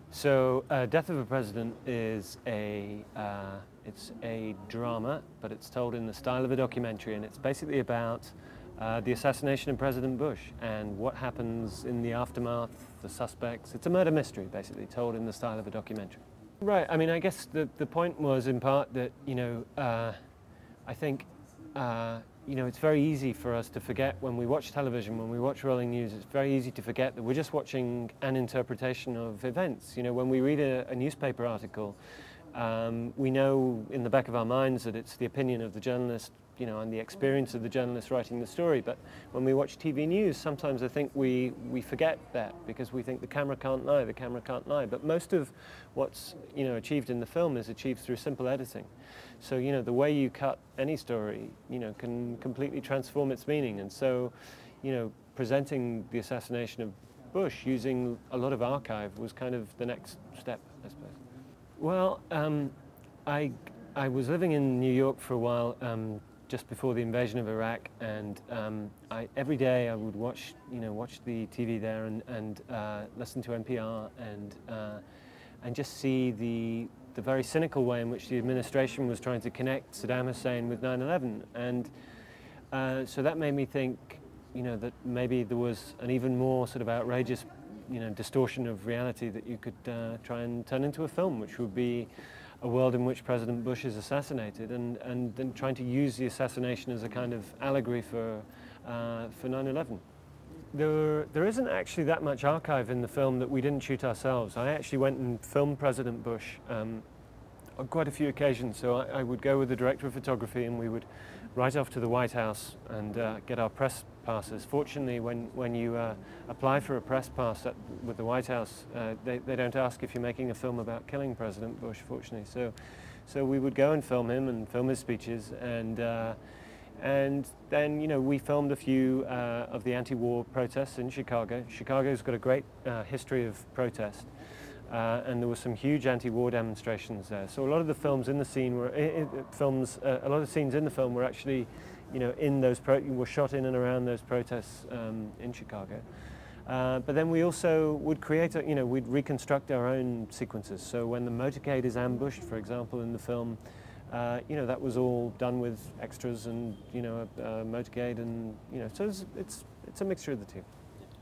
So, Death of a President is it's a drama, but it's told in the style of a documentary, and it's basically about the assassination of President Bush and what happens in the aftermath, the suspects. It's a murder mystery, basically, told in the style of a documentary. Right, I mean, I guess the point was in part that, I think, it's very easy for us to forget when we watch television, when we watch rolling news, it's very easy to forget that we're just watching an interpretation of events. When we read a newspaper article, we know in the back of our minds that it's the opinion of the journalist, and the experience of the journalist writing the story. But when we watch TV news, sometimes I think we forget that because we think the camera can't lie, But most of what's, achieved in the film is achieved through simple editing. So, the way you cut any story, can completely transform its meaning. And so, presenting the assassination of Bush using a lot of archive was kind of the next step, I suppose. Well, I was living in New York for a while, just before the invasion of Iraq, and every day I would watch the TV there and listen to NPR and just see the very cynical way in which the administration was trying to connect Saddam Hussein with 9/11, and so that made me think, that maybe there was an even more sort of outrageous, distortion of reality that you could try and turn into a film, which would be a world in which President Bush is assassinated, and then trying to use the assassination as a kind of allegory for 9/11. There isn't actually that much archive in the film that we didn't shoot ourselves. I actually went and filmed President Bush on quite a few occasions. So I would go with the director of photography, and we would write off to the White House and get our press passes. Fortunately, when you apply for a press pass with the White House, they don't ask if you're making a film about killing President Bush, fortunately. So we would go and film him and film his speeches, and then we filmed a few of the anti-war protests in Chicago. Chicago's got a great history of protest. And there were some huge anti-war demonstrations there. So a lot of the films in the scene were a lot of scenes in the film were actually, were shot in and around those protests in Chicago. But then we also would create, we'd reconstruct our own sequences. So when the motorcade is ambushed, for example, in the film, that was all done with extras and a motorcade, and so it's a mixture of the two.